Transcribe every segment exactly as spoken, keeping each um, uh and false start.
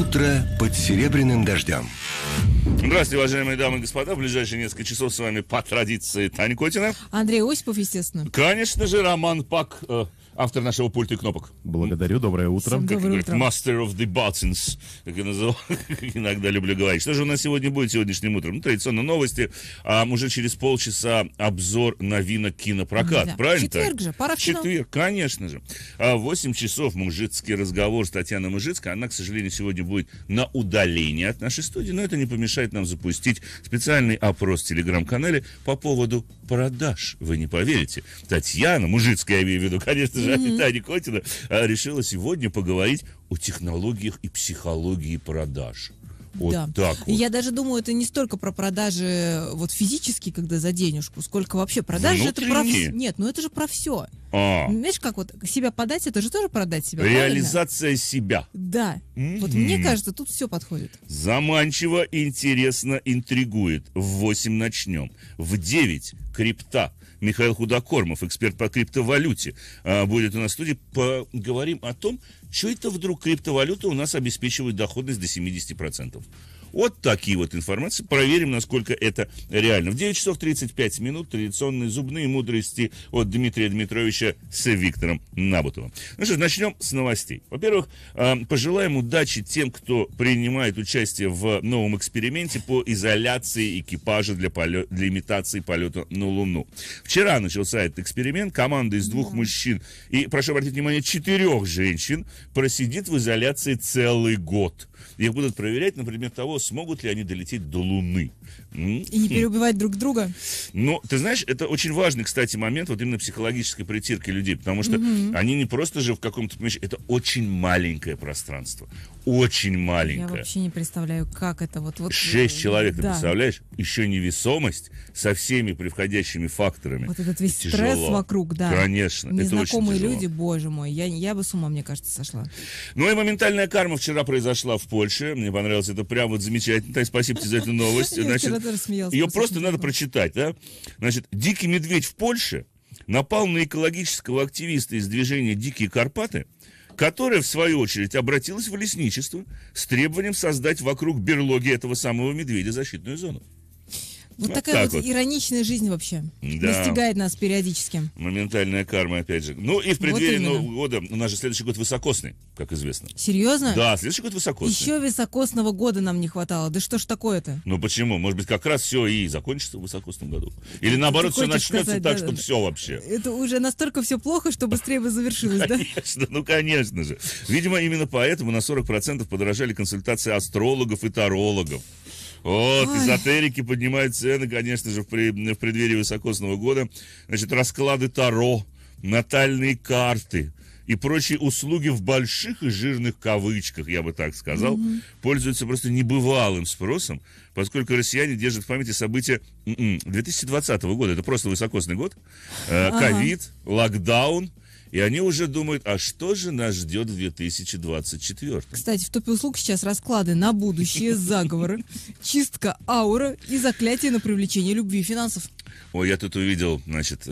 Утро под серебряным дождем. Здравствуйте, уважаемые дамы и господа. В ближайшие несколько часов с вами по традиции Таня Котина. Андрей Осипов, естественно. Конечно же, Роман Пак, э, автор нашего пульта и кнопок. Благодарю, доброе утро. Всем Как доброе говорит, утро. Master of the Buttons, как я называл, как иногда люблю говорить. Что же у нас сегодня будет сегодняшним утром? Ну, традиционно новости, а уже через полчаса обзор новинок кинопроката. Да. Правильно? Четверг Тань? же, пора в кино. Четверг, конечно же. А в восемь часов мужицкий разговор с Татьяной Мужицкой. Она, к сожалению, сегодня будет на удалении от нашей студии, но это не помешает нам запустить специальный опрос в телеграм-канале по поводу продаж. Вы не поверите. Татьяна Мужицкая, я имею в виду, конечно же, mm-hmm. Таня Котина, решила сегодня поговорить о технологиях и психологии продаж. Вот да. так вот. Я даже думаю, это не столько про продажи вот физические, когда за денежку, сколько вообще продажи. Это про вс- Нет, ну это же про все. А. Знаешь, как вот себя подать, это же тоже продать себя. Реализация правильно? себя. Да. Mm-hmm. Вот мне кажется, тут все подходит. Заманчиво, интересно, интригует. В восемь начнем. В девять крипта. Михаил Худокормов, эксперт по криптовалюте, будет у нас в студии. Поговорим о том, что это вдруг криптовалюта у нас обеспечивает доходность до семьдесят процентов. Вот такие вот информации. Проверим, насколько это реально. В девять часов тридцать пять минут традиционные зубные мудрости от Дмитрия Дмитровича с Виктором Набутовым. Ну что ж, начнем с новостей. Во-первых, пожелаем удачи тем, кто принимает участие в новом эксперименте по изоляции экипажа для, полё... для имитации полета на Луну. Вчера начался этот эксперимент. Команда из двух мужчин и, прошу обратить внимание, четырех женщин просидит в изоляции целый год. Их будут проверять на предмет того, смогут ли они долететь до Луны. И не переубивать друг друга. Ну, ты знаешь, это очень важный, кстати, момент вот именно психологической притирки людей, потому что mm-hmm. они не просто же в каком-то помещении, это очень маленькое пространство. Очень маленькое. Я вообще не представляю, как это вот... вот Шесть человек, да. Ты представляешь? Еще невесомость со всеми приходящими факторами. Вот этот весь тяжело. Стресс вокруг, да. Конечно, незнакомые это очень люди, боже мой, я, я бы с ума, мне кажется, сошла. Ну и моментальная карма вчера произошла в Польше. Мне понравилось это прям вот замечательно. Тань, спасибо тебе за эту новость. Значит, ее просто надо прочитать, да? Значит, дикий медведь в Польше напал на экологического активиста из движения «Дикие Карпаты», которая, в свою очередь, обратилась в лесничество с требованием создать вокруг берлоги этого самого медведя защитную зону. Вот, вот такая так вот, вот ироничная жизнь вообще да. настигает нас периодически. Моментальная карма, опять же. Ну и в преддверии вот Нового года, у нас же следующий год высокосный, как известно. Серьезно? Да, следующий год высокосный. Еще високосного года нам не хватало. Да что ж такое-то? Ну почему? Может быть, как раз все и закончится в высокосном году. Или наоборот, все начнется сказать, так, да, чтобы да. все вообще. Это уже настолько все плохо, что быстрее бы завершилось, да? Конечно, ну конечно же. Видимо, именно поэтому на сорок процентов подорожали консультации астрологов и тарологов. Вот, Ой. Эзотерики поднимают цены, конечно же, в, при, в преддверии высокосного года. Значит, расклады Таро, натальные карты и прочие услуги в больших и жирных кавычках, я бы так сказал, mm-hmm. пользуются просто небывалым спросом, поскольку россияне держат в памяти события две тысячи двадцатого года. Это просто высокосный год. Ковид, ага. локдаун. И они уже думают, а что же нас ждет в две тысячи двадцать четвёртом? Кстати, в топе услуг сейчас расклады на будущее, заговоры, чистка аура и заклятие на привлечение любви и финансов. Ой, я тут увидел, значит,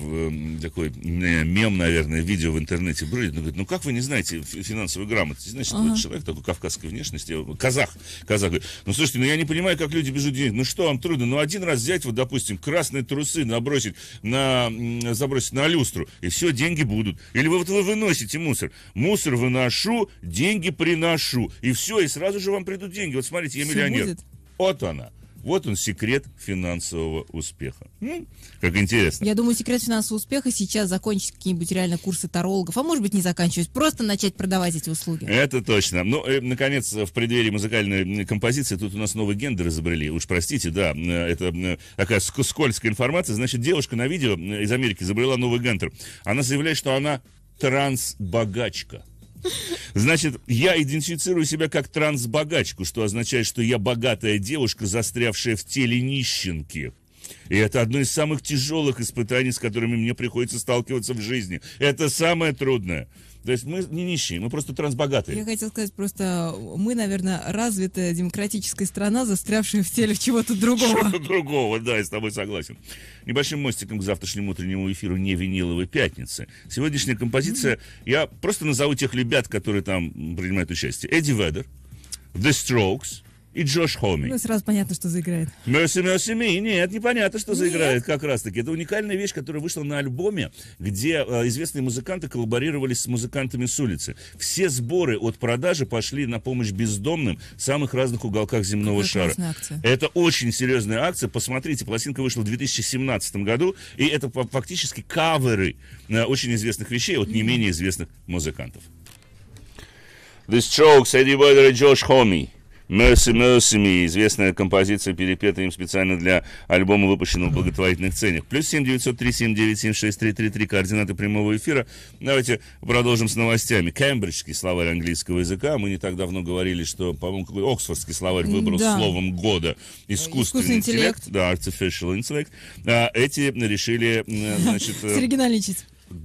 такой мем, наверное, видео в интернете. Бродит, ну, говорит, ну как вы не знаете финансовой грамотности? Значит, ага. человек такой кавказской внешности, казах, казах говорит, ну слушайте, ну я не понимаю, как люди без денег. Ну что вам трудно? Ну один раз взять, вот, допустим, красные трусы, набросить на, забросить на люстру, и все, деньги будут. Или вы, вот вы выносите мусор. Мусор выношу, деньги приношу. И все, и сразу же вам придут деньги. Вот смотрите, я все миллионер. Будет. Вот она. Вот он, секрет финансового успеха. М? Как интересно. Я думаю, секрет финансового успеха сейчас закончить какие-нибудь реально курсы тарологов, а может быть не заканчивать, просто начать продавать эти услуги. Это точно. Ну, и, наконец, в преддверии музыкальной композиции тут у нас новый гендер изобрели. Уж простите, да, это такая скользкая информация. Значит, девушка на видео из Америки изобрела новый гендер. Она заявляет, что она трансбогачка. Значит, я идентифицирую себя как трансбогачку, что означает, что я богатая девушка, застрявшая в теле нищенки. И это одно из самых тяжелых испытаний, с которыми мне приходится сталкиваться в жизни. Это самое трудное. То есть мы не нищие, мы просто трансбогатые. Я хотела сказать, просто мы, наверное, развитая демократическая страна, застрявшая в теле чего-то другого. Чего-то другого, да, я с тобой согласен. Небольшим мостиком к завтрашнему утреннему эфиру «Не виниловой пятницы». Сегодняшняя композиция, mm-hmm. я просто назову тех ребят, которые там принимают участие. Эдди Веддер, The Strokes и Джош Хоми. Ну, сразу понятно, что заиграет. Mercy, Mercy Me. Нет, непонятно, что заиграет как раз-таки. Это уникальная вещь, которая вышла на альбоме, где э, известные музыканты коллаборировались с музыкантами с улицы. Все сборы от продажи пошли на помощь бездомным в самых разных уголках земного Какая шара. акция. Это очень серьезная акция. Посмотрите, пластинка вышла в две тысячи семнадцатом году, и это фактически каверы э, очень известных вещей от не менее известных музыкантов. The Strokes, Эдди Веддер и Джош Хоми. Mercy, Mercy Me, известная композиция, перепетая им специально для альбома, выпущенного в благотворительных целях. Плюс семь девятьсот три семь девять семь шесть три три три, координаты прямого эфира. Давайте продолжим с новостями. Кембриджский словарь английского языка. Мы не так давно говорили, что, по-моему, какой Оксфордский словарь выбрал да. словом года искусственный, искусственный интеллект. интеллект. Да, artificial intellect. А эти решили, значит, Соригинальничать.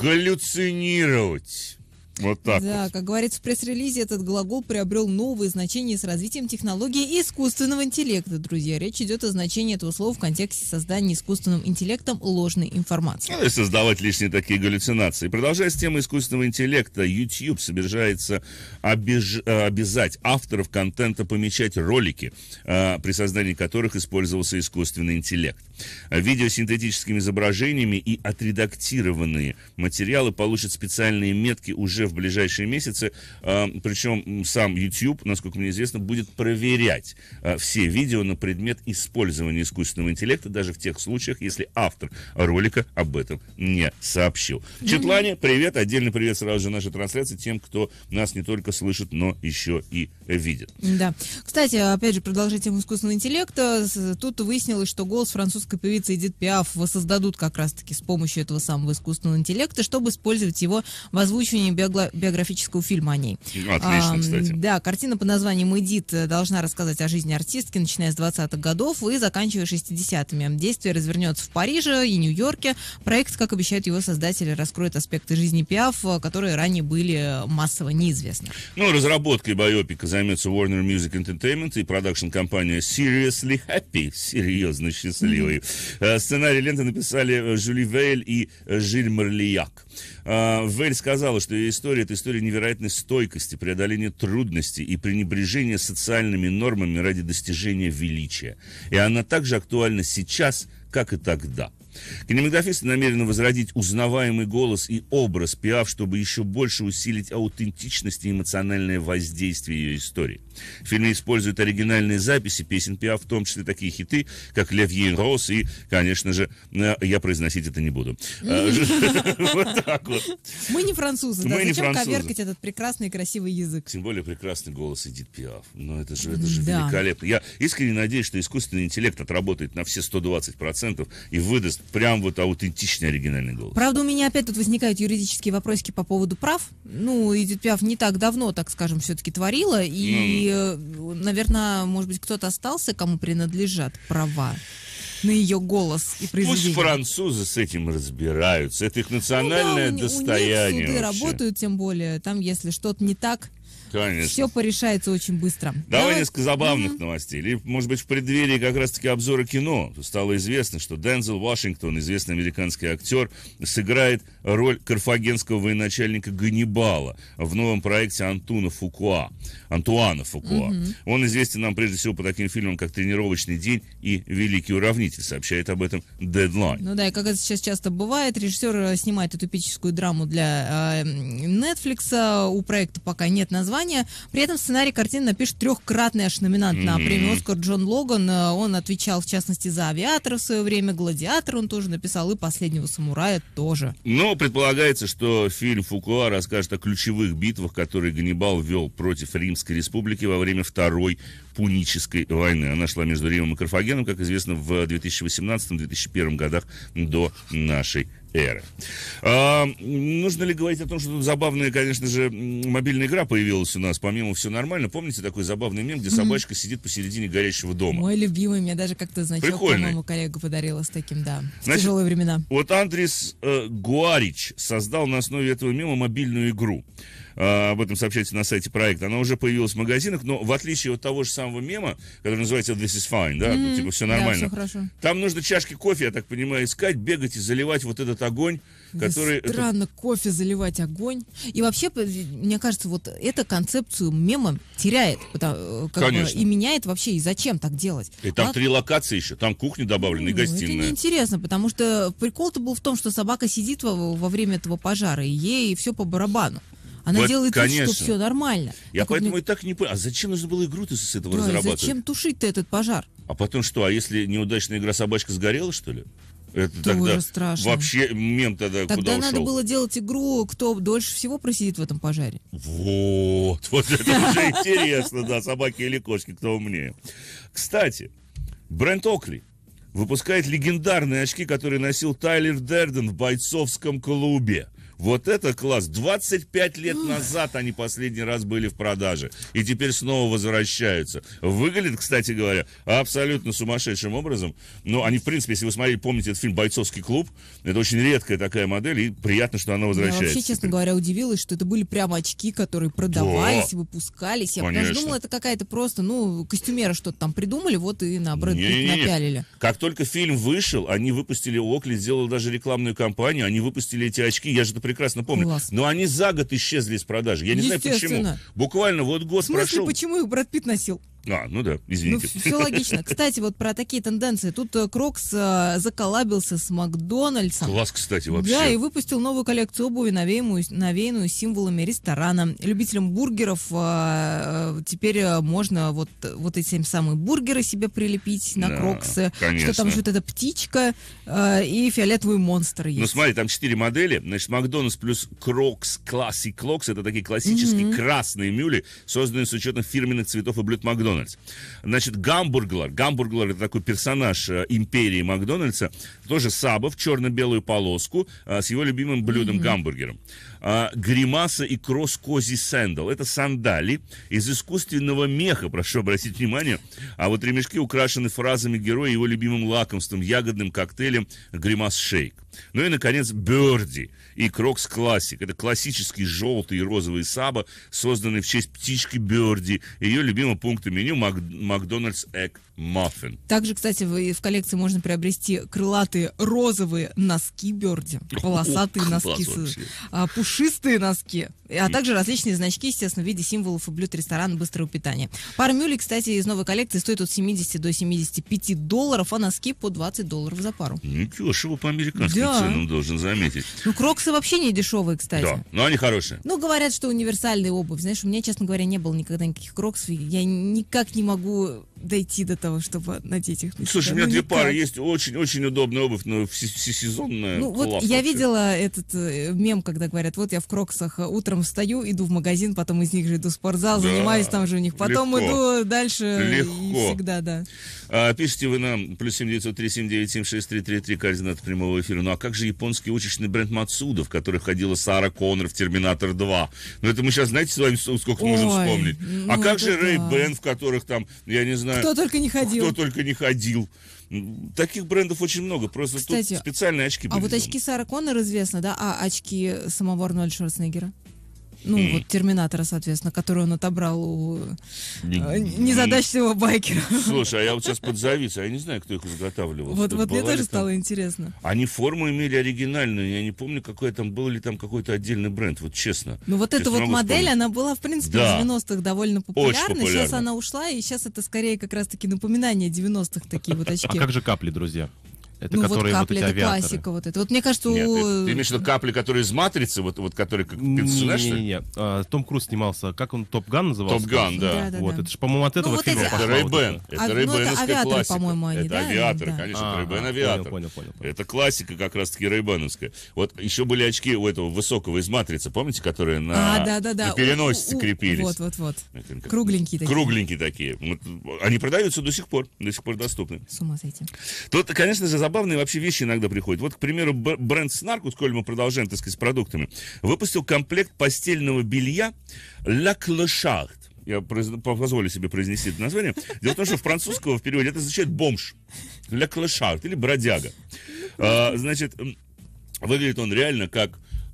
галлюцинировать. Вот так Да, вот. как говорится в пресс-релизе, этот глагол приобрел новые значения с развитием технологии искусственного интеллекта, друзья. Речь идет о значении этого слова в контексте создания искусственным интеллектом ложной информации. Ну, и создавать лишние такие галлюцинации. Продолжая с темой искусственного интеллекта, YouTube собирается обеж... обязать авторов контента помечать ролики, э, при создании которых использовался искусственный интеллект. Видео с синтетическими изображениями и отредактированные материалы получат специальные метки уже в ближайшие месяцы, э, причем сам YouTube, насколько мне известно, будет проверять э, все видео на предмет использования искусственного интеллекта, даже в тех случаях, если автор ролика об этом не сообщил. Mm-hmm. Четлане, привет, отдельный привет сразу же нашей трансляции тем, кто нас не только слышит, но еще и видит. Да. Кстати, опять же, продолжая тему искусственного интеллекта, тут выяснилось, что голос французской певицы Эдит Пиаф воссоздадут как раз-таки с помощью этого самого искусственного интеллекта, чтобы использовать его в озвучивании биографии биографического фильма о ней. Отлично, а, кстати. Да, картина под названием «Эдит» должна рассказать о жизни артистки, начиная с двадцатых годов и заканчивая шестидесятыми. Действие развернется в Париже и Нью-Йорке. Проект, как обещают его создатели, раскроет аспекты жизни Пиаф, которые ранее были массово неизвестны. Ну, разработкой байопика займется Warner Music Entertainment и продакшн-компания Seriously Happy, серьезно счастливый. Mm-hmm. Сценарий ленты написали Жюли Вейль и Жиль Марлияк. Вейль сказала, что ее история — это история невероятной стойкости, преодоления трудностей и пренебрежения социальными нормами ради достижения величия. И она также актуальна сейчас, как и тогда. Кинематографисты намерены возродить узнаваемый голос и образ Пиаф, чтобы еще больше усилить аутентичность и эмоциональное воздействие ее истории. В фильме используют оригинальные записи песен Пиаф, в том числе такие хиты, как «Ле Вьен Рос» и, конечно же, я произносить это не буду. Вот так вот. Мы не французы, да? Зачем коверкать этот прекрасный и красивый язык? Тем более прекрасный голос Эдит Пиаф. Но это же великолепно. Я искренне надеюсь, что искусственный интеллект отработает на все сто двадцать процентов и выдаст прям вот аутентичный оригинальный голос. Правда, у меня опять тут возникают юридические вопросики по поводу прав. Ну, Эдит Пиаф не так давно, так скажем, все-таки творила, и, mm. наверное, может быть, кто-то остался, кому принадлежат права на ее голос и произведение. Пусть французы с этим разбираются. Это их национальное ну, да, достояние. У них суды вообще. Работают, тем более. Там, если что-то не так, конечно. Все порешается очень быстро. Давай, Давай. несколько забавных mm-hmm. новостей. Или, может быть, в преддверии как раз-таки обзора кино стало известно, что Дензел Вашингтон, известный американский актер, сыграет роль карфагенского военачальника Ганнибала в новом проекте Антуана Фукуа. Антуана Фукуа. Mm-hmm. Он известен нам прежде всего по таким фильмам, как «Тренировочный день» и «Великий уравнитель», сообщает об этом Deadline. Ну да, и как это сейчас часто бывает, режиссер снимает эту эпическую драму для э, Netflix. У проекта пока нет названия. При этом сценарий картины напишет трехкратный аж номинант mm-hmm. на премию «Оскар» Джон Логан. Он отвечал, в частности, за «Авиатора» в свое время, «Гладиатор» он тоже написал, и «Последнего самурая» тоже. Но предполагается, что фильм Фукуа расскажет о ключевых битвах, которые Ганнибал вел против Римской республики во время Второй Пунической войны. Она шла между Римом и Карфагеном, как известно, в две тысячи восемнадцатом — две тысячи первом годах до нашей эры. А, нужно ли говорить о том, что тут забавная, конечно же, мобильная игра появилась у нас, помимо «Все нормально». Помните такой забавный мем, где mm-hmm. собачка сидит посередине горящего дома? Мой любимый, мне даже как-то значок, прикольный. По-моему, коллега подарила с таким, да, в Значит, тяжелые времена. Вот Андрис э, Гуарич создал на основе этого мема мобильную игру. а, об этом сообщается на сайте проекта, она уже появилась в магазинах, но в отличие от того же самого мема, который называется This is fine, да, mm-hmm. типа все нормально. Да, все хорошо. Там нужно чашки кофе, я так понимаю, искать, бегать и заливать вот этот огонь, да который... Странно, это... кофе заливать огонь. И вообще, мне кажется, вот эта концепцию мема теряет, потому, как бы, и меняет вообще, и зачем так делать? И там Ладно? три локации еще, там кухня добавлена, ну, и гостиная. Это неинтересно, потому что прикол-то был в том, что собака сидит во, во время этого пожара, и ей все по барабану. Она вот, делает вид, что все нормально. Я так поэтому вот мне... и так не понял, а зачем нужно было игру-то с этого да, разрабатывать? Зачем тушить-то этот пожар? А потом что, а если неудачная игра «Собачка» сгорела, что ли? Это тогда страшно. Вообще мем тогда, тогда куда ушел? Тогда надо было делать игру, кто дольше всего просидит в этом пожаре. Вот, вот это уже интересно, да, собаки или кошки, кто умнее. Кстати, бренд Oakley выпускает легендарные очки, которые носил Тайлер Дерден в бойцовском клубе. Вот это класс. двадцать пять лет назад они последний раз были в продаже. И теперь снова возвращаются. Выглядит, кстати говоря, абсолютно сумасшедшим образом. Но они, в принципе, если вы смотрели, помните этот фильм «Бойцовский клуб», это очень редкая такая модель, и приятно, что она возвращается. Я вообще, честно говоря, удивилась, что это были прямо очки, которые продавались, да. выпускались. Я даже думала, это какая-то просто, ну, костюмеры что-то там придумали, вот и на бренд напялили. Как только фильм вышел, они выпустили, Oakley сделал даже рекламную кампанию, они выпустили эти очки, я же это прекрасно помню. Класс. Но они за год исчезли из продажи. Я не знаю почему. Буквально вот год В смысле, прошел. Почему их Брэд Питт носил? А, ну да, извините. Ну, все логично. Кстати, вот про такие тенденции. Тут Крокс а, заколлабился с Макдональдсом. Класс, кстати, вообще. Да, и выпустил новую коллекцию обуви, навеянную, навеянную символами ресторана. Любителям бургеров а, теперь можно вот, вот эти самые бургеры себе прилепить на да, Кроксы. Конечно. Что там же вот эта птичка а, и фиолетовый монстр есть. Ну смотри, там четыре модели. Значит, Макдональдс плюс Крокс Classic Clocks. Это такие классические mm-hmm. красные мюли, созданные с учетом фирменных цветов и блюд Макдональдс. Значит, Гамбурглер. Гамбурглер — это такой персонаж э, империи Макдональдса. Тоже Саба в черно-белую полоску э, с его любимым блюдом mm-hmm. гамбургером. Э, Гримаса и Кросс Кози Сэндал. Это сандали из искусственного меха, прошу обратить внимание. А вот ремешки украшены фразами героя и его любимым лакомством, ягодным коктейлем Гримас Шейк. Ну и, наконец, Бёрди и Крокс Классик. Это классический желтый и розовый Саба, созданный в честь птички Бёрди, ее любимого пункта меню Мак... Макдональдс Egg Muffin. Также, кстати, в, в коллекции можно приобрести крылатые розовые носки Бёрди, полосатые О, носки, с, а, пушистые носки, а также различные значки, естественно, в виде символов и блюд ресторана быстрого питания. Пара мюлей, кстати, из новой коллекции стоит от семидесяти до семидесяти пяти долларов, а носки по двадцать долларов за пару. Не дешево по американским да. ценам, должен заметить. Ну, Кроксы вообще не дешевые, кстати. Да, но они хорошие. Ну, говорят, что универсальная обувь. Знаешь, у меня, честно говоря, не было никогда никаких Кроксов. Я никак не могу дойти до того, чтобы надеть их. Слушай, у меня ну, две никак. пары есть, очень-очень удобная обувь, но всесезонная. Ну, вот я видела этот э, мем, когда говорят, вот я в Кроксах утром встаю, иду в магазин, потом из них же иду в спортзал, да, занимаюсь там же у них, потом легко. иду дальше. Легко. И всегда, да. А, пишите вы нам, плюс семь девятьсот три семь девять семь шесть три три три, координаты прямого эфира. Ну, а как же японский уточный бренд Мацуда, в который ходила Сара Коннор в «Терминатор два»? Ну, это мы сейчас, знаете, с вами сколько Ой, можем вспомнить. Ну, а как же Рэй Бен, в которых там, я не знаю... Кто только не ходил. Кто только не ходил. Таких брендов очень много. Просто Кстати, тут специальные очки были. А вот очки Сара Коннор известно, да? А очки самого Арнольда Шварценеггера? Ну, mm. вот «Терминатора», соответственно, который он отобрал у незадачливого байкера. Слушай, а я вот сейчас подзавис, а я не знаю, кто их изготавливал. Вот, вот мне тоже там... стало интересно. Они форму имели оригинальную, я не помню, какой там был ли там какой-то отдельный бренд, вот честно. Ну, вот эта вот модель, вспомнить. Она была, в принципе, да. в девяностых довольно популярна. популярна. Сейчас она ушла, и сейчас это скорее как раз-таки напоминание девяностых, такие вот очки. А как же капли, друзья? Это ну, которые вот капли, вот эти это авиаторы. классика вот это. Вот мне кажется, Нет, у... ты, ты имеешь в виду капли, которые из «Матрицы», вот, вот которые как персонаж? Не-не-не, а, Том Круз снимался, как он, «Топ Ган» назывался? «Топ Ган», да. да, да вот, да. это же, по-моему, от этого ну, фильма вот пошло. Это Ray-Ban, вот это а, Ray-Ban-овская ну, классика. По-моему, они, это да? авиаторы, да. конечно, А, это Ray-Ban понял, авиатор. понял, понял, понял. Это классика как раз-таки Ray-Ban-овская. Вот еще были очки у этого высокого из «Матрицы», помните, которые на, а, да, да, да. на переносице крепились? Вот-вот-вот. Кругленькие такие. Кругленькие такие. Вот, они продаются до сих пор, до сих пор доступны. С ума сойти. Тут, конечно же, забавные вообще вещи иногда приходят. Вот, к примеру, бренд Снарк, коль мы продолжаем, так сказать, с продуктами, выпустил комплект постельного белья «La Clochard». Я позволю себе произнести это название. Дело в том, что в французского в переводе это означает «бомж». «La Clochard» или «бродяга». А, значит, выглядит он реально как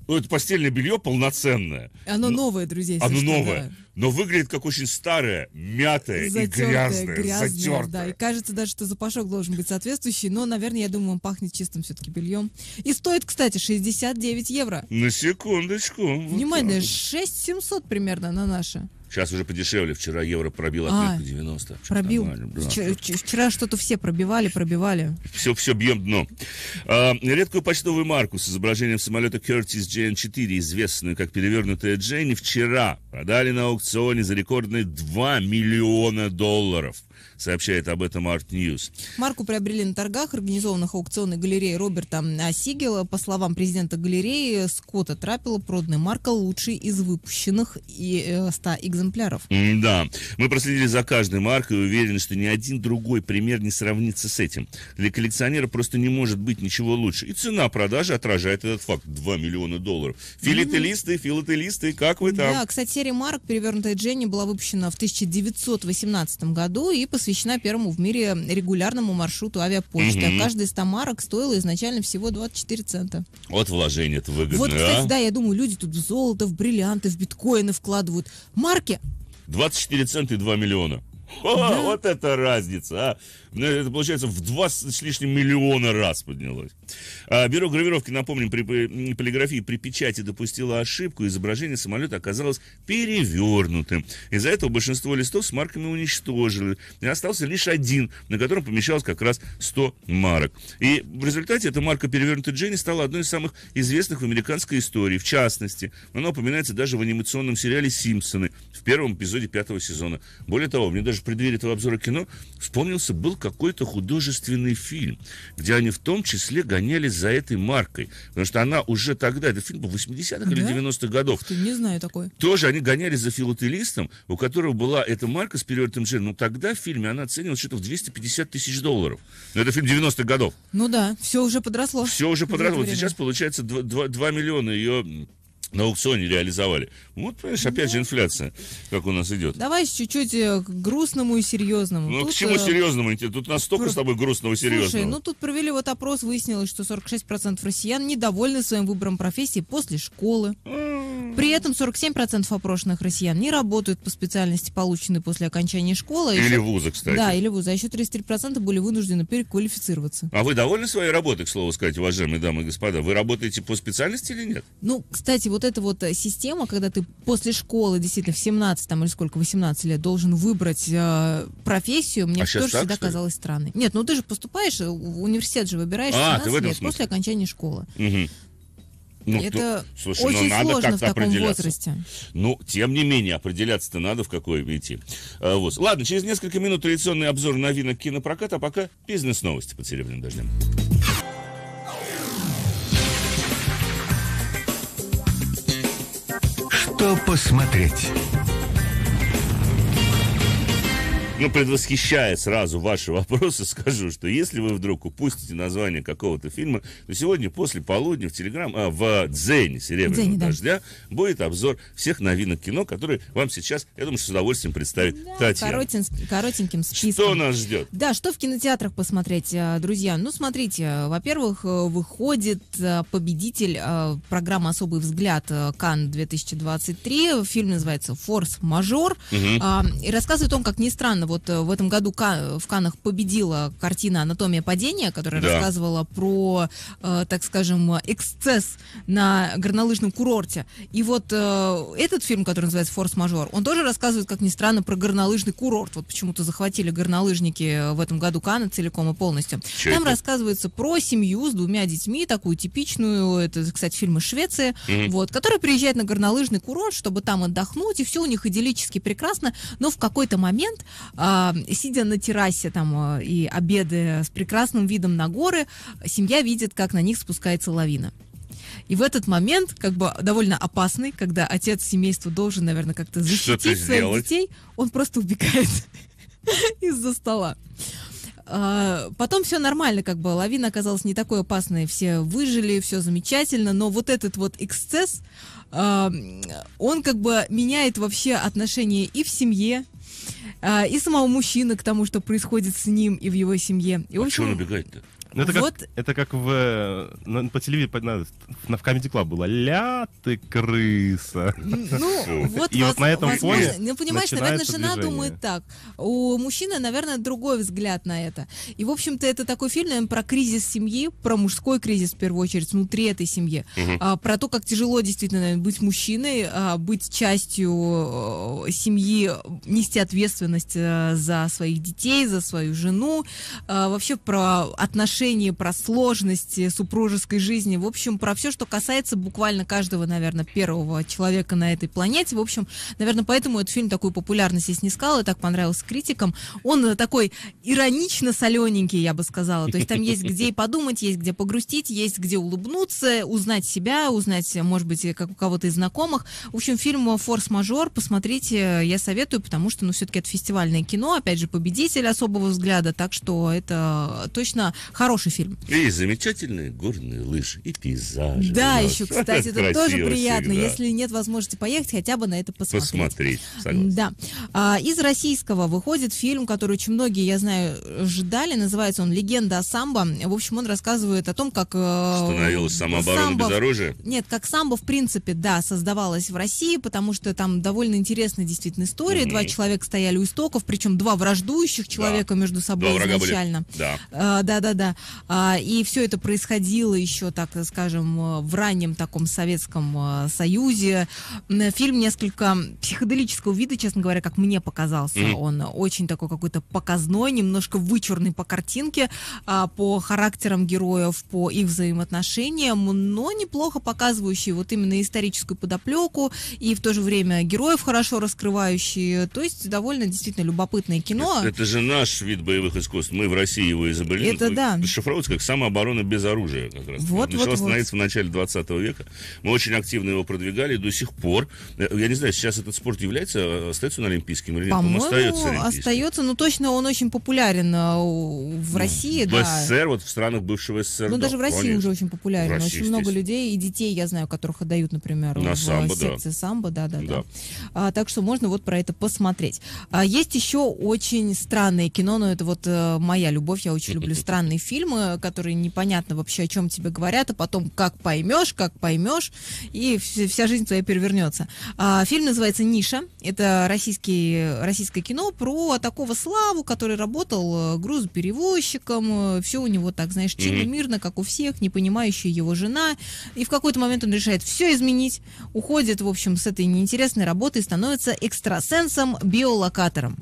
ну, это постельное белье полноценное. Оно новое, друзья. если Оно что, новое, да. но выглядит как очень старое, мятое и Затертое, грязное, грязное, затертое. да. И кажется даже, что запашок должен быть соответствующий, но, наверное, я думаю, он пахнет чистым все-таки бельем. И стоит, кстати, шестьдесят девять евро. На секундочку. Вот Внимание, так вот. шесть тысяч семьсот примерно на наши. Сейчас уже подешевле. Вчера евро пробил А, отметку девяносто. Пробил. Да. Вчера, вчера что-то все пробивали, пробивали. Все, все, бьем дно. А, редкую почтовую марку с изображением самолета Curtiss джей эн четыре, известную как перевернутая Дженни, вчера продали на аукционе за рекордные два миллиона долларов. Сообщает об этом Art News. Марку приобрели на торгах, организованных аукционной галереей Роберта Сигела. По словам президента галереи Скотта Траппела, проданная марка лучший из выпущенных и э, ста экземпляров. Да, мы проследили за каждой маркой и уверены, что ни один другой пример не сравнится с этим. Для коллекционера просто не может быть ничего лучше. И цена продажи отражает этот факт. два миллиона долларов. Филателисты, филателисты, как вы там? Да, кстати, серия марок «Перевернутая Дженни» была выпущена в тысяча девятьсот восемнадцатом году и посвящена первому в мире регулярному маршруту авиапочты. Мгм. А каждая из ста марок стоила изначально всего двадцать четыре цента. Вот вложение-то выгодное, Вот, кстати, а? да, я думаю, люди тут в золото, в бриллианты, в биткоины вкладывают. Марки двадцать четыре цента и два миллиона. О, Да. вот это разница, а. Ну, это, получается, в два с лишним миллиона раз поднялось. А, бюро гравировки, напомним, при при полиграфии при печати допустило ошибку. Изображение самолета оказалось перевернутым. Из-за этого большинство листов с марками уничтожили. И остался лишь один, на котором помещалось как раз сто марок. И в результате эта марка перевернутой Дженни стала одной из самых известных в американской истории. В частности, она упоминается даже в анимационном сериале «Симпсоны» в первом эпизоде пятого сезона. Более того, мне даже в преддверии этого обзора кино вспомнился был какой-то художественный фильм, где они в том числе гонялись за этой маркой. Потому что она уже тогда, это фильм был восьмидесятых или Да? девяностых годов, Ты не знаю такой. тоже они гонялись за филателистом, у которого была эта марка с перевертым Дженни. Но тогда в фильме она оценивалась что-то в двести пятьдесят тысяч долларов. Но это фильм девяностых годов. Ну да, все уже подросло. Все уже в это подросло. Вот время. сейчас, получается, два миллиона ее на аукционе реализовали. Вот, понимаешь, опять же инфляция, как у нас идет. Давай чуть-чуть э, к грустному и серьезному. Ну, Тут, к чему э, серьезному? Тут настолько про- с тобой грустного, серьезного. Слушай, ну тут провели вот опрос, выяснилось, что сорок шесть процентов россиян недовольны своим выбором профессии после школы. При этом сорок семь процентов опрошенных россиян не работают по специальности, полученной после окончания школы. а Или еще- вуза, кстати. Да, или вуза. А еще тридцать три процента были вынуждены переквалифицироваться. А вы довольны своей работой, к слову сказать, уважаемые дамы и господа? Вы работаете по специальности или нет? Ну, кстати, вот эта вот э, система, когда ты после школы действительно в семнадцать там, или сколько, восемнадцать лет должен выбрать э, профессию, мне А щас тоже так, всегда что ли? казалось странной. Нет, ну ты же поступаешь, э, в университет же выбираешь в А, ты в семнадцать этом лет смысле? после окончания школы. Угу. Ну, Это то- слушай, ну, очень надо сложно в как-то таком определяться. возрасте. Ну, тем не менее, определяться-то надо, в какой идти. А, вот. Ладно, через несколько минут традиционный обзор новинок кинопроката, а пока бизнес-новости под серебряным дождем. Что посмотреть? Ну, предвосхищая сразу ваши вопросы, скажу, что если вы вдруг упустите название какого-то фильма, то сегодня после полудня в Телеграм, а, в Дзене «Серебряного Дзене, да. дождя» будет обзор всех новинок кино, которые вам сейчас, я думаю, что с удовольствием представит Да, Татьяна. коротен- коротеньким списком. Что нас ждет? Да, что в кинотеатрах посмотреть, э, друзья? Ну, смотрите, во-первых, э, выходит э, победитель э, программы «Особый взгляд» э, Канн две тысячи двадцать три. Фильм называется «Форс-мажор». Мгм. А, и рассказывает о том, как ни странно, вот э, в этом году Ка- в Каннах победила картина «Анатомия падения», которая Да. рассказывала про, э, так скажем, эксцесс на горнолыжном курорте. И вот э, этот фильм, который называется «Форс-мажор», он тоже рассказывает, как ни странно, про горнолыжный курорт. Вот почему-то захватили горнолыжники в этом году Канны целиком и полностью. Чё Там это? рассказывается про семью с двумя детьми, такую типичную, это, кстати, фильм из Швеции, Мгм. вот, которая приезжает на горнолыжный курорт, чтобы там отдохнуть, и все у них идиллически прекрасно, но в какой-то момент, а, сидя на террасе там а, и обедая с прекрасным видом на горы, семья видит, как на них спускается лавина. И в этот момент, как бы довольно опасный, когда отец семейства должен, наверное, как-то Что-то защитить своих сделать. детей, он просто убегает из-за стола. А, Потом все нормально, как бы лавина оказалась не такой опасной, все выжили, все замечательно, но вот этот вот эксцесс, а, он как бы меняет вообще отношения и в семье, а, и самого мужчины к тому, что происходит с ним и в его семье. И, в А чего он общем, убегает-то? Ну, это, Вот. как, это как в, э, на- по телевизору, по- на, на- в Comedy Club было «Ля ты крыса». Ну, вот, И вот на этом возможно, фоне ну, понимаешь, наверное, начинается жена движение. думает так. У мужчины, наверное, другой взгляд на это. И, в общем-то, это такой фильм, наверное, про кризис семьи, про мужской кризис, в первую очередь, внутри этой семьи. А, про то, как тяжело действительно, наверное, быть мужчиной, а, быть частью э, семьи, нести ответственность э, за своих детей, за свою жену. А, вообще про отношения, про сложности супружеской жизни. В общем, про все, что касается буквально каждого, наверное, первого человека на этой планете. В общем, наверное, поэтому этот фильм такую популярность и снискал, и так понравился критикам. Он э, такой иронично солененький, я бы сказала. То есть там есть где и подумать, есть где погрустить, есть где улыбнуться, узнать себя, узнать, может быть, как у кого-то из знакомых. В общем, фильм «Форс-мажор», посмотрите, я советую, потому что, ну, все-таки это фестивальное кино, опять же, победитель особого взгляда, так что это точно хороший фильм. И замечательные горные лыжи, и пейзажи. Да, у нас. еще, кстати, это Красиво тоже приятно, всегда. если нет возможности поехать, хотя бы на это посмотреть. Посмотреть, согласен. Да. А, из российского выходит фильм, который очень многие, я знаю, ждали. Называется он «Легенда о самбо». В общем, он рассказывает о том, как... э, Становилась самооборона самбо- без оружия? Нет, как самбо, в принципе, да, создавалось в России, потому что там довольно интересная действительно история. Мгм. Два человека стояли у истоков, причем два враждующих человека между собой Два врага были. изначально. Да. А, да, да, да. А, и все это происходило еще, так скажем, э, в раннем таком Советском э, Союзе. М, Фильм несколько психоделического вида, честно говоря, как мне показался. Мгм. Он очень такой какой-то показной, немножко вычурный по картинке, а, по характерам героев, по их взаимоотношениям, но неплохо показывающий вот именно историческую подоплеку и в то же время героев хорошо раскрывающие. То есть довольно действительно любопытное кино. Это же наш вид боевых искусств. Мы в России его изобрели. Это да. Шифровывается как самооборона без оружия. Как раз. Вот, Начала вот, становиться в начале двадцатого века. Мы очень активно его продвигали до сих пор. Я не знаю, сейчас этот спорт является, остается он олимпийским или нет? Он По-моему, остается олимпийским. остается, но точно он очень популярен э, у- в России, В да. СССР, вот в странах бывшего СССР. Ну, да, даже в России конечно. уже очень популярен. В России, очень много естественно. людей и детей, я знаю, которых отдают, например, На в самбо, да. секции самбо, да, да, да. Да. А, так что можно вот про это посмотреть. А, есть еще очень странное кино, но это вот э, моя любовь, я очень люблю странные фильмы, которые непонятно вообще о чем тебе говорят, а потом как поймешь, как поймешь, и вс- вся жизнь твоя перевернется. А, фильм называется «Ниша». Это российский, российское кино про такого Славу, который работал э, грузоперевозчиком. Все у него так, знаешь, чинно, Мгм. мирно, как у всех, не понимающая его жена. И в какой-то момент он решает все изменить, уходит, в общем, с этой неинтересной работы и становится экстрасенсом-биолокатором.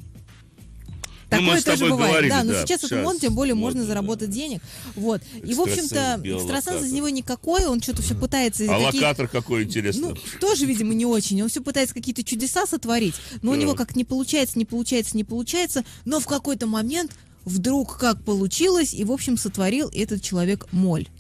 Ну, мы Такое с тоже тобой бывает. говорили, Да, но да, сейчас это сейчас модно, тем более можно модно, заработать да. денег. Вот. И, в общем-то, Экстрасенс-биолокатор. экстрасенс из него никакой, он что-то все пытается... А такие- локатор какой интересный. ну, тоже, видимо, не очень. Он все пытается какие-то чудеса сотворить, но у Да. него как не получается, не получается, не получается, но в какой-то момент вдруг как получилось, и, в общем, сотворил этот человек моль.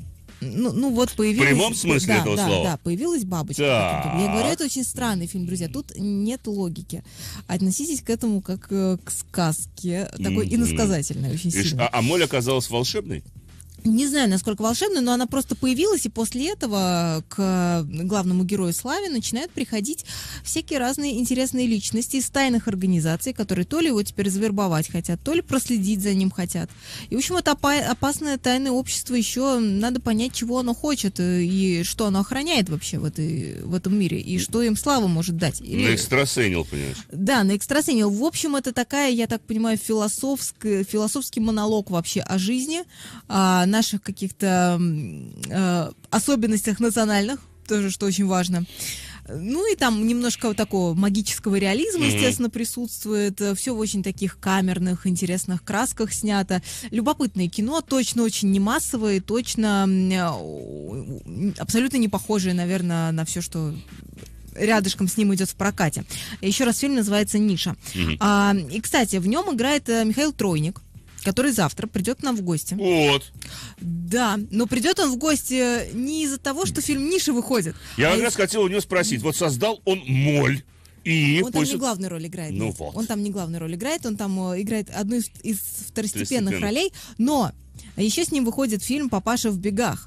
Ну, ну вот появилась... В прямом смысле да, этого да, слова? Да, появилась бабочка. Так. каким-то. Я говорю, это очень странный фильм, друзья. Тут нет логики. Относитесь к этому как э, к сказке. Такой Мгм. иносказательной очень Ишь, сильно. а, а моль оказалась волшебной? Не знаю, насколько волшебно, но она просто появилась, и после этого к главному герою Славе начинают приходить всякие разные интересные личности из тайных организаций, которые то ли его теперь завербовать хотят, то ли проследить за ним хотят. И, в общем, это опа- опасное тайное общество, еще надо понять, чего оно хочет, э, и что оно охраняет вообще в, этой, в этом мире, и что им Слава может дать. Или- На экстрасенил, понимаешь? Да, на экстрасене. В общем, это такая, я так понимаю, философская, философский монолог вообще о жизни, о наших каких-то м, э, особенностях национальных, тоже, что очень важно. Ну и там немножко вот такого магического реализма, Мгм. естественно, присутствует. Все в очень таких камерных, интересных красках снято. Любопытное кино, точно очень не массовое, и точно м, абсолютно не похожее, наверное, на все, что рядышком с ним идет в прокате. Еще раз, фильм называется «Ниша». Мгм. А, и, кстати, в нем играет э, Михаил Тройник, который завтра придет к нам в гости. Вот. Да, но придет он в гости не из-за того, что фильм «Ниша» выходит. Я а как из- раз хотел у него спросить. Вот создал он моль. И Он там пусть- не главную роль играет. Ну нет. вот. Он там не главную роль играет, он там э, играет одну из, из второстепенных Второстепенных. ролей, но еще с ним выходит фильм «Папаша в бегах».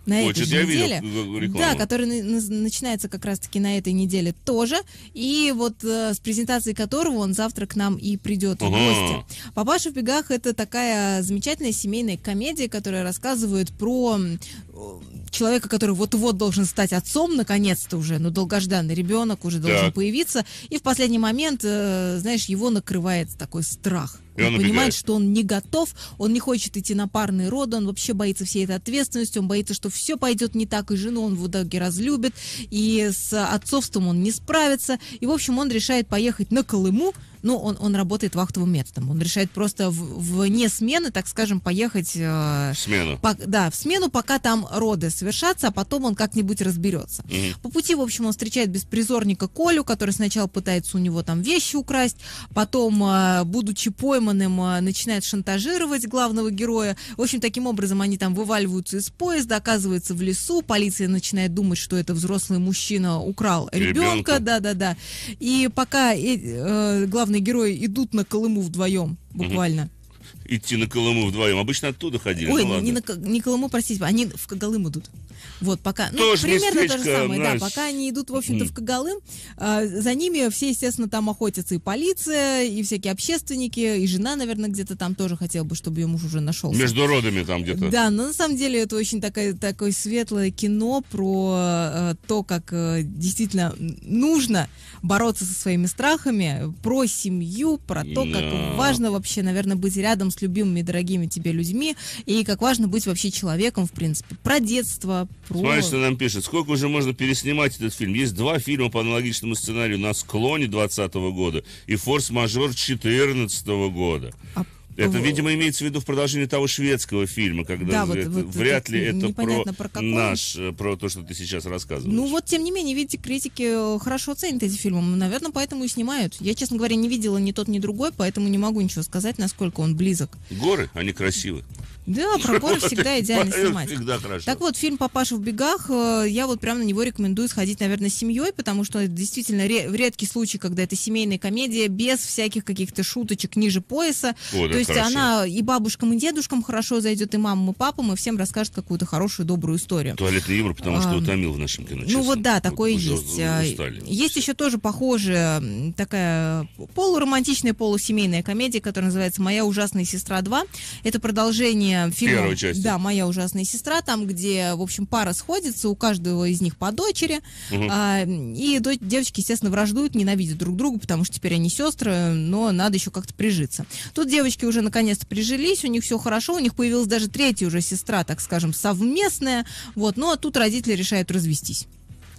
на Ой, этой что-то же я неделе. видел рекламу. Да, который на- на- начинается как раз-таки на этой неделе тоже. И вот э, с презентацией которого он завтра к нам и придет в Ага. гости. «Папаша в бегах» — это такая замечательная семейная комедия, которая рассказывает про м, человека, который вот-вот должен стать отцом, наконец-то уже, ну, долгожданный ребенок уже должен Так. появиться. И в последний момент, э, знаешь, его накрывает такой страх. И он Он убегает. понимает, что он не готов, он не хочет идти на парные роды, он вообще боится всей этой ответственности, он боится, что все пойдет не так, и жену он в итоге разлюбит, и с отцовством он не справится. И, в общем, он решает поехать на Колыму. Ну, он, он работает вахтовым методом. Он решает просто в- вне смены, так скажем, поехать... э, В смену. по- да, в смену, пока там роды совершатся, а потом он как-нибудь разберется. Мгм. По пути, в общем, он встречает беспризорника Колю, который сначала пытается у него там вещи украсть, потом, э, будучи пойманным, э, начинает шантажировать главного героя. В общем, таким образом они там вываливаются из поезда, оказываются в лесу, полиция начинает думать, что это взрослый мужчина украл ребенка, Ребенка. да-да-да. И пока э, э, главные герои идут на Колыму вдвоем, буквально. Идти на Колыму вдвоем. Обычно оттуда ходили. Ой, ну, не, ладно. не на Ко- не Колыму, простите, они в Когалым идут. Вот, пока, ну, Тоже примерно то же местечко, самое, знаешь. да, пока они идут, в общем-то, Мгм. в Когалым, а, за ними все, естественно, там охотятся и полиция, и всякие общественники, и жена, наверное, где-то там тоже хотела бы, чтобы ее муж уже нашелся. Между родами там где-то. Да, но на самом деле это очень такое, такое светлое кино про э, то, как э, действительно нужно бороться со своими страхами, про семью, про то, Да. как важно вообще, наверное, быть рядом с любимыми, дорогими тебе людьми, и как важно быть вообще человеком, в принципе. Про детство, про... Смотри, что нам пишет. Сколько уже можно переснимать этот фильм? Есть два фильма по аналогичному сценарию «На склоне» двадцатого года и «Форс-мажор» четырнадцатого года. А Это, в- видимо, имеется в виду в продолжении того шведского фильма, когда Да, вот- это- вот вряд этот ли это непонятно про, про какой. наш, э, про то, что ты сейчас рассказываешь. Ну вот, тем не менее, видите, критики э, хорошо оценят эти фильмы. Наверное, поэтому и снимают. Я, честно говоря, не видела ни тот, ни другой, поэтому не могу ничего сказать, насколько он близок. Горы, они красивы. Да, про горы всегда идеально снимать. Всегда хорошо. Так вот, фильм «Папаша в бегах», э, я вот прям на него рекомендую сходить, наверное, с семьей, потому что это действительно ре- редкий случай, когда это семейная комедия без всяких каких-то шуточек ниже пояса. О, да, То есть хорошо. она и бабушкам, и дедушкам хорошо зайдет, и мамам, и папам, и всем расскажет какую-то хорошую, добрую историю. Туалетный юмор, потому что А, утомил в нашем кино. Ну честно. вот да, такое Уже есть. А, устали. Есть еще тоже похожая м, такая полуромантичная, полусемейная комедия, которая называется «Моя ужасная сестра два». Это продолжение фильма Первой части. Да, «Моя ужасная сестра», там, где, в общем, пара сходится, у каждого из них по дочери. Мгм. А, и до- девочки, естественно, враждуют, ненавидят друг друга, потому что теперь они сестры, но надо еще как-то прижиться. Тут девочки уже наконец-то прижились, у них все хорошо, у них появилась даже третья уже сестра, так скажем, совместная. Вот, ну а тут родители решают развестись.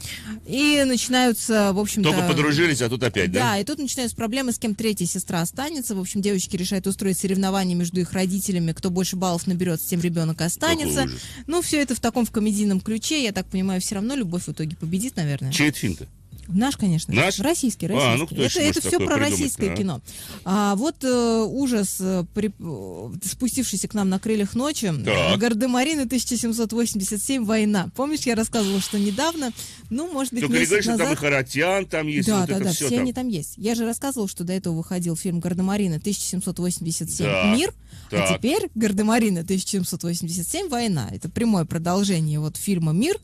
И начинаются, в общем-то... Только подружились, а тут опять, да? Да, и тут начинаются проблемы, с кем третья сестра останется. В общем, девочки решают устроить соревнования между их родителями. Кто больше баллов наберет, с тем ребенок и останется. Какой ужас. Ну, все это в таком в комедийном ключе. Я так понимаю, все равно любовь в итоге победит, наверное. Чей это фильм-то? Наш, конечно. Наш? Российский, А, российский. ну кто еще это может это все такое про придумать-то, российское а? кино. А вот э, ужас, э, при- э, спустившийся к нам на крыльях ночи. Так. Гардемарины тысяча семьсот восемьдесят семь «Война». Помнишь, я рассказывала, что недавно, ну, может быть, Только не месяц говоришь, что там и назад... Харатьян, там есть, Да, вот да, это да, все все там. они там есть. Я же рассказывала, что до этого выходил фильм «Гардемарины» тысяча семьсот восемьдесят семь Да, «Мир», так. а теперь «Гардемарины» тысяча семьсот восемьдесят семь «Война». Это прямое продолжение вот фильма «Мир»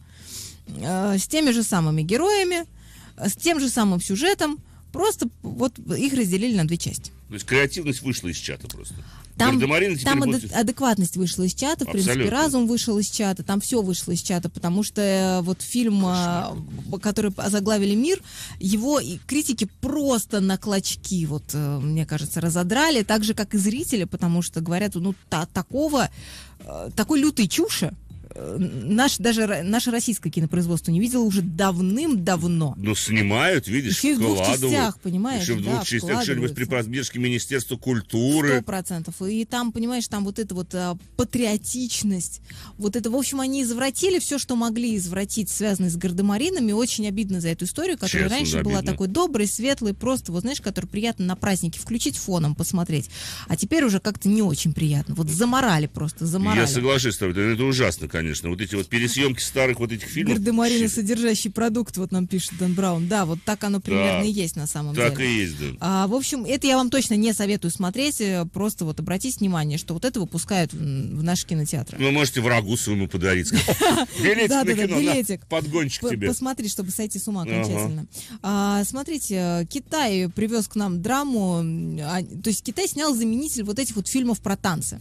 э, с теми же самыми героями, э, с тем же самым сюжетом, просто вот их разделили на две части. То есть креативность вышла из чата просто. Там, Гардемарины теперь там будут- ад- адекватность вышла из чата, в принципе, Абсолютно. разум вышел из чата, там все вышло из чата, потому что э, вот фильм, э, который озаглавили «Мир», его и критики просто на клочки, вот, э, мне кажется, разодрали, так же, как и зрители, потому что говорят, ну, та- такого, э, такой лютой чуши э, наш, даже ро- наше российское кинопроизводство не видело уже давным-давно. Ну, снимают, видишь, Еще и в двух вкладывают. частях, понимаешь, Еще в да, двух частях, что-нибудь при вкладываются. поддержке Министерства Сто культуры. процентов. И там, понимаешь, там вот эта вот а, патриотичность, вот это, в общем, они извратили все, что могли извратить, связанное с гардемаринами. Очень обидно за эту историю, которая Честно, раньше была обидно. такой доброй, светлой, просто, вот знаешь, которую приятно на празднике включить фоном, посмотреть. А теперь уже как-то не очень приятно. Вот заморали просто, заморали. Я соглашусь с тобой, это ужасно, конечно. конечно. Вот эти вот пересъемки старых вот этих фильмов. Гардемарины, содержащий продукт, вот нам пишет Дэн Браун. Да, вот так оно примерно Да, и есть на самом так деле. и есть, да. А, в общем, это я вам точно не советую смотреть. э, Просто вот обратите внимание, что вот это выпускают в в наши кинотеатры. Вы можете врагу своему подарить. Билетик на Да-да-да, кино, на, билетик. подгончик П- тебе. Посмотри, чтобы сойти с ума Ага. окончательно. А, смотрите, Китай привез к нам драму. м, а, то есть Китай снял заменитель вот этих вот фильмов про танцы.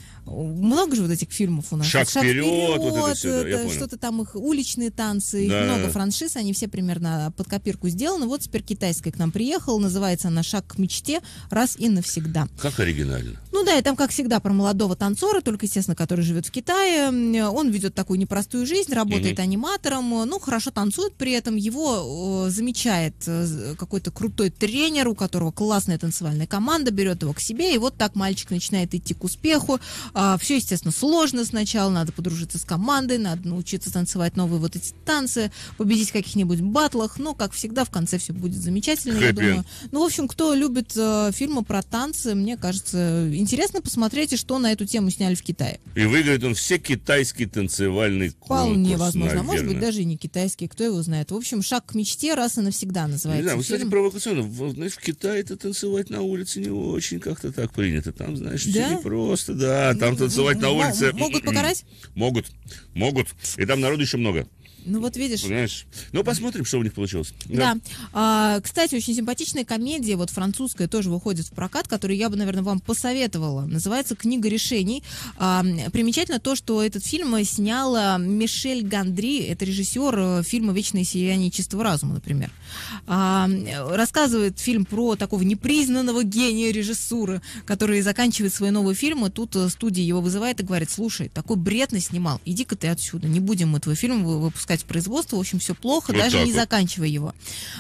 Много же вот этих фильмов у нас. «Шаг вперед», вот это вперед, всё, да, я это понял. что-то там их уличные танцы, их Да. много франшиз, они все примерно под копирку сделаны. Вот теперь китайская к нам приехала, называется она «Шаг к мечте. Раз и навсегда». Как оригинально. Ну да, и там, как всегда, про молодого танцора, только, естественно, который живет в Китае. Он ведет такую непростую жизнь, работает Мгм. аниматором, ну, хорошо танцует при этом. Его э, замечает э, какой-то крутой тренер, у которого классная танцевальная команда, берет его к себе, и вот так мальчик начинает идти к успеху. Все, естественно, сложно сначала, надо подружиться с командой, надо научиться танцевать новые вот эти танцы, победить в каких-нибудь батлах, но, как всегда, в конце все будет замечательно, я Хэппи думаю. энд. Ну, в общем, кто любит э, фильмы про танцы, мне кажется, интересно посмотреть, что на эту тему сняли в Китае. И выиграет он все китайский танцевальный конкурс, Вполне возможно. А может быть, наверное. даже и не китайский, кто его знает. В общем, «Шаг к мечте. Раз и навсегда» Не называется знаю, вы, кстати, фильм. провокационно. В- Знаешь, в Китае-то танцевать на улице не очень как-то так принято. Там, знаешь, Да? все непросто, да. Там танцевать на М- улице... могут покарать? Могут, могут. И там народу еще много, Ну вот видишь. понимаешь? Ну, посмотрим, что у них получилось. Да. А, кстати, очень симпатичная комедия, вот французская, тоже выходит в прокат, которую я бы, наверное, вам посоветовала. Называется «Книга решений». А, примечательно то, что этот фильм сняла Мишель Гондри, это режиссер э, фильма «Вечное сияние чистого разума», например. А, рассказывает фильм про такого непризнанного гения режиссуры, который заканчивает свои новые фильмы. Тут э, студия его вызывает и говорит: слушай, такой бред наснимал, иди-ка ты отсюда, не будем мы твой фильм вы- выпускать в производство, в общем, все плохо, Вот даже так не вот. заканчивай его.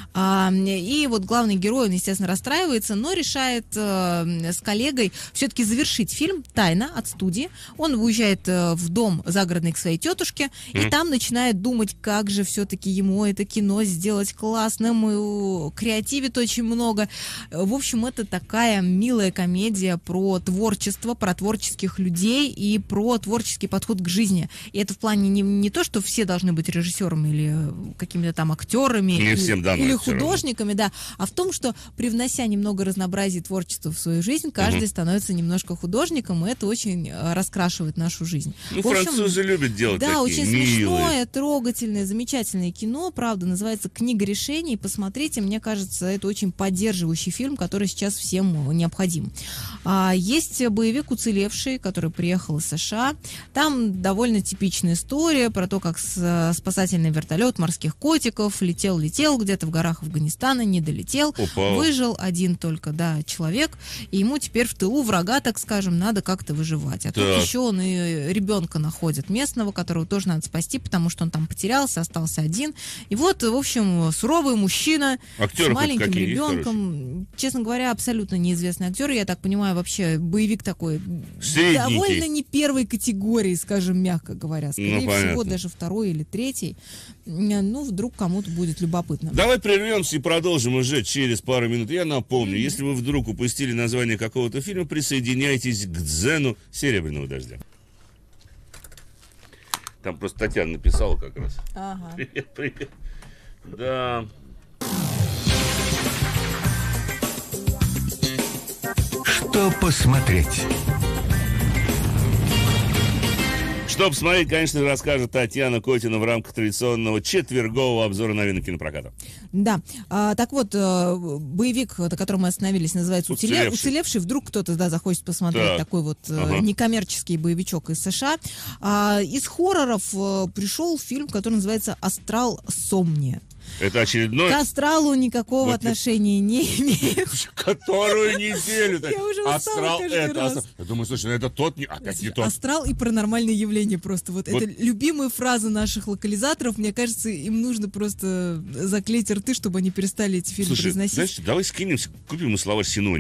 А, и вот главный герой, он, естественно, расстраивается, но решает э, с коллегой все-таки завершить фильм тайно от студии. Он уезжает э, в дом загородный к своей тетушке, и там начинает думать, как же все-таки ему это кино сделать классным, и у- креативит очень много. В общем, это такая милая комедия про творчество, про творческих людей и про творческий подход к жизни. И это в плане не, не то, что все должны быть режиссерами или какими-то там актерами, Не или, всем дано или это всё равно. художниками, да, а в том, что привнося немного разнообразия творчества в свою жизнь, каждый становится немножко художником, и это очень э, раскрашивает нашу жизнь. Ну, В общем, французы любят делать да, такие очень милые. смешное, трогательное, замечательное кино, правда, называется «Книга решений». Посмотрите, мне кажется, это очень поддерживающий фильм, который сейчас всем необходим. А, есть боевик «Уцелевший», который приехал из США. Там довольно типичная история про то, как с- спасательный вертолет морских котиков летел-летел где-то в горах Афганистана, не долетел, Упал. выжил один только, да, человек, и ему теперь в тылу врага, так скажем, надо как-то выживать. А тут Так. еще он и ребенка находит местного, которого тоже надо спасти, потому что он там потерялся, остался один. И вот, в общем, суровый мужчина Актеры с хоть маленьким какие есть ребенком. Честно говоря, абсолютно неизвестный актер. Я так понимаю, вообще боевик такой Средненький. довольно не первой категории, скажем, мягко говоря. Скорее Ну, всего, понятно. даже второй или третий. Ну, вдруг кому-то будет любопытно. Давай прервемся и продолжим уже через пару минут. Я напомню, если вы вдруг упустили название какого-то фильма, присоединяйтесь к Дзену «Серебряного дождя». Там просто Татьяна написала как раз. Ага. Привет, привет. Да. Что посмотреть? Что посмотреть, конечно, расскажет Татьяна Котина в рамках традиционного четвергового обзора новинок кинопроката. Да. А, так вот, э, боевик, на котором мы остановились, называется «Уцеле- «Уцелевший». «Уцелевший». Вдруг кто-то, да, захочет посмотреть Так. такой вот э, Ага. некоммерческий боевичок из США. А, из хорроров э, пришел фильм, который называется «Астрал Сомния». Это очередной, К астралу никакого Вот отношения не имеет. которую неделю. Я уже устала Астрал каждый это. раз. астрал. Я думаю, слушай, ну это тот, не- опять не тот. Астрал и паранормальные явления просто. Вот, Вот. это любимые фразы наших локализаторов. Мне кажется, им нужно просто заклеить рты, чтобы они перестали эти фильмы Слушай, произносить. знаешь, давай скинемся, купим мы словарь синонимов.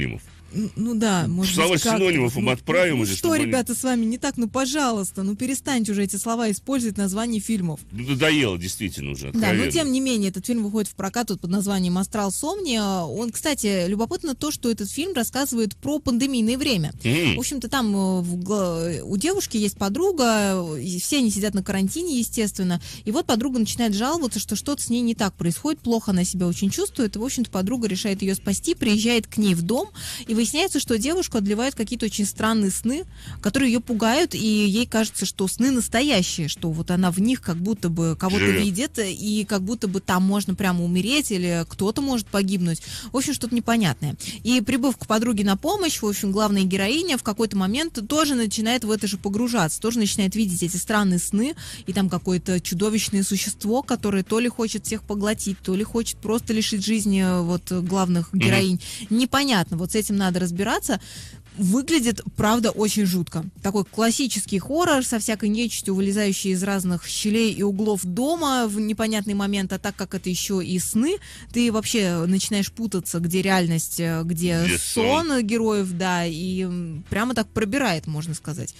Ну, ну да, может Словарь быть, как-то синонимов вот, им ну, отправим ну, уже, что, чтобы они- ребята, с вами не так? Ну, пожалуйста, ну перестаньте уже эти слова использовать в названии фильмов. Ну, надоело действительно уже, Да, откровенно. но тем не менее, этот фильм выходит в прокат вот под названием «Астрал Сомния». Он, кстати, любопытно то, что этот фильм рассказывает про пандемийное время. Мгм. В общем-то, там э, в гла- у девушки есть подруга, и все они сидят на карантине, естественно, и вот подруга начинает жаловаться, что что-то с ней не так происходит, плохо она себя очень чувствует, и, в общем-то, подруга решает ее спасти, приезжает к ней в дом, и выясняется, что девушку одолевают какие-то очень странные сны, которые ее пугают, и ей кажется, что сны настоящие, что вот она в них как будто бы кого-то Живет. видит, и как будто бы там можно прямо умереть, или кто-то может погибнуть. В общем, что-то непонятное. И прибыв к подруге на помощь, в общем, главная героиня в какой-то момент тоже начинает в это же погружаться, тоже начинает видеть эти странные сны, и там какое-то чудовищное существо, которое то ли хочет всех поглотить, то ли хочет просто лишить жизни вот главных героинь. Непонятно, вот с этим надо разбираться. Выглядит, правда, очень жутко. Такой классический хоррор со всякой нечистью, вылезающей из разных щелей и углов дома в непонятный момент, а так как это еще и сны, ты вообще начинаешь путаться, где реальность, где, Где сон, сон. героев, да, и м, прямо так пробирает, можно сказать.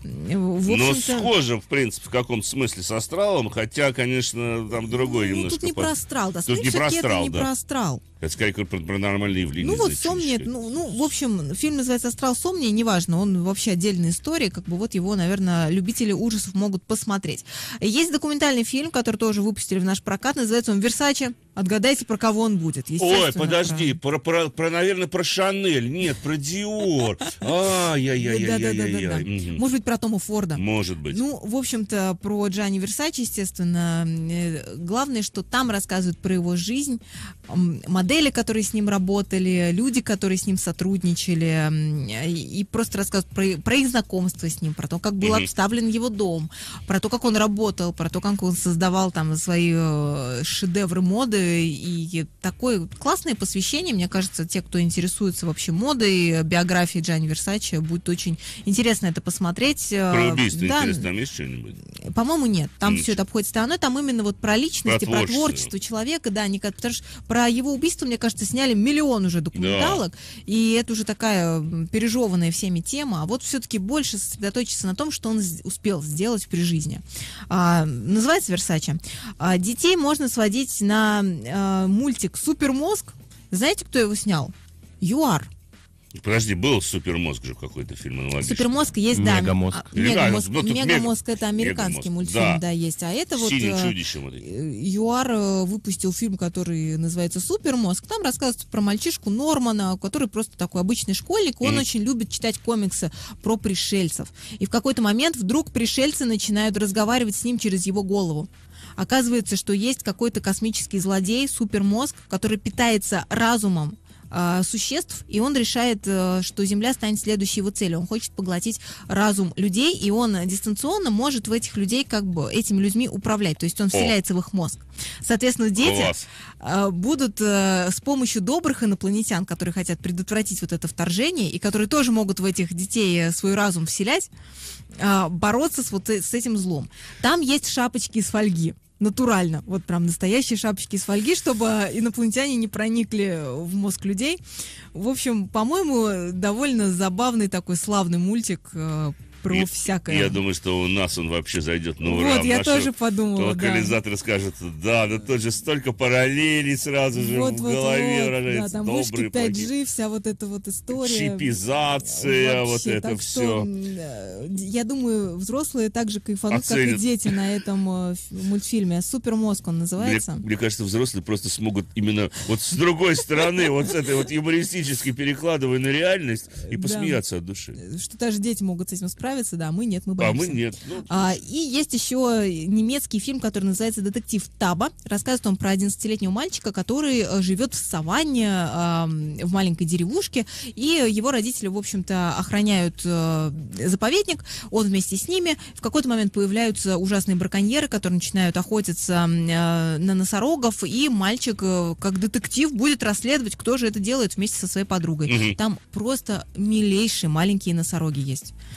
В Но общем-то, схоже, в принципе, в каком-то смысле с «Астралом», хотя, конечно, там другой ну, немножко. тут не под- про астрал, да, Тут сны не про всё-таки это астрал, не да. про астрал. Это скорее про паранормальные явления. Ну вот знаете, Сомния, что ли. ну, ну, в общем, фильм называется «Астрал Сомния», неважно, он вообще отдельная история, как бы вот его, наверное, любители ужасов могут посмотреть. Есть документальный фильм, который тоже выпустили в наш прокат, называется он «Версаче». Отгадайте, про кого он будет. Ой, Естественно, подожди, про, про, про, наверное, про Шанель. Нет, про Диор. про- Ай-яй-яй-яй-яй-яй. Да-да-да-да-да. Мгм. Может быть, про Тома Форда. Может быть. Ну, в общем-то, про Джанни Версаче, естественно, э, главное, что там рассказывают про его жизнь, м, модели, которые с ним работали, люди, которые с ним сотрудничали, м, и, и просто рассказывают про, про их знакомство с ним, про то, как был Мгм. обставлен его дом, про то, как он работал, про то, как он создавал там свои э, шедевры моды, и такое классное посвящение, мне кажется, те, кто интересуется вообще модой, биографией Джанни Версаче, будет очень интересно это посмотреть. Про убийство, Да, интересно, там есть что-нибудь? по-моему, нет. Там Ничего. все это обходит стороной. Там именно вот про личность Про и про творчество. творчество человека, да, не как- потому что про его убийство, мне кажется, сняли миллион уже документалок, и это уже такая м, пережеванная всеми тема, а вот все-таки больше сосредоточиться на том, что он с- успел сделать при жизни. А, называется «Версаче». А, детей можно сводить на а, мультик «Супермозг». Знаете, кто его снял? ЮАР. Подожди, был «Супермозг» же какой-то фильм аналогичный. Супермозг есть, да. Мегамозг. а, Или, да, Мегамозг, ну, тут Мегамозг это американский Мегамозг, мультфильм, да. да, есть. А это С вот синим э, чудищем. вот этим. э, ЮАР э, выпустил фильм, который называется «Супермозг». Там рассказывается про мальчишку Нормана, который просто такой обычный школьник. Он Мгм. очень любит читать комиксы про пришельцев. И в какой-то момент вдруг пришельцы начинают разговаривать с ним через его голову. Оказывается, что есть какой-то космический злодей, супермозг, который питается разумом а, существ, и он решает, э, что Земля станет следующей его целью. Он хочет поглотить разум людей, и он дистанционно может в этих людей, как бы, этими людьми управлять. То есть он вселяется в их мозг. Соответственно, дети Класс. э, будут э, с помощью добрых инопланетян, которые хотят предотвратить вот это вторжение, и которые тоже могут в этих детей э, свой разум вселять, э, бороться с вот э- с этим злом. Там есть шапочки из фольги. Натурально, вот прям настоящие шапочки из фольги, чтобы инопланетяне не проникли в мозг людей. В общем, по-моему, довольно забавный такой славный мультик э, про И- всякое. Я думаю, что у нас он вообще зайдет на ура. Вот, я Наши тоже подумала, да. локализаторы скажут, да, да тут же столько параллелей сразу же Вот, в вот, голове вот, да, рождается. там Добрые, вышки плохие. пять джи, вся вот эта вот история. Чипизация, вот Вообще, это так все. что, м, э, я думаю, взрослые так же кайфанут, как и Оценят. дети на этом э, ф- мультфильме. «Супермозг» он Мне, называется. мне кажется, взрослые просто смогут именно вот с другой стороны, вот с этой вот юмористически перекладывая на реальность и Да. посмеяться от души. Что даже дети могут с этим справиться, да, мы нет, мы А боимся. мы нет. Ну, А, и есть еще немецкий фильм, который называется «Детектив Таба». Рассказывает он про одиннадцатилетнего мальчика, который э, живет в саванне, э, в маленькой деревушке, и его родители, в общем-то, охраняют э, заповедник, он вместе с ними. В какой-то момент появляются ужасные браконьеры, которые начинают охотиться э, на носорогов, и мальчик, э, как детектив, будет расследовать, кто же это делает вместе со своей подругой. Мгм. Там просто милейшие маленькие носороги есть. Вот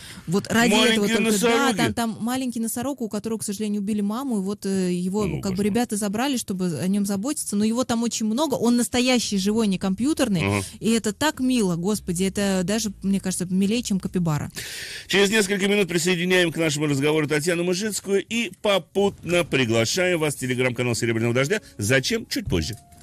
Вот ради Маленькие этого только, носороги. да, там, там маленький носорог, у которого, к сожалению, убили маму, и вот э, его Ну, как бы кошмар. ребята забрали, чтобы о нем заботиться, но его там очень много, он настоящий, живой, не компьютерный, Ага. и это так мило, господи, это даже, мне кажется, милее, чем капибара. Через несколько минут присоединяем к нашему разговору Татьяну Мужицкую и попутно приглашаем вас в телеграм-канал «Серебряного дождя». Зачем? Чуть позже.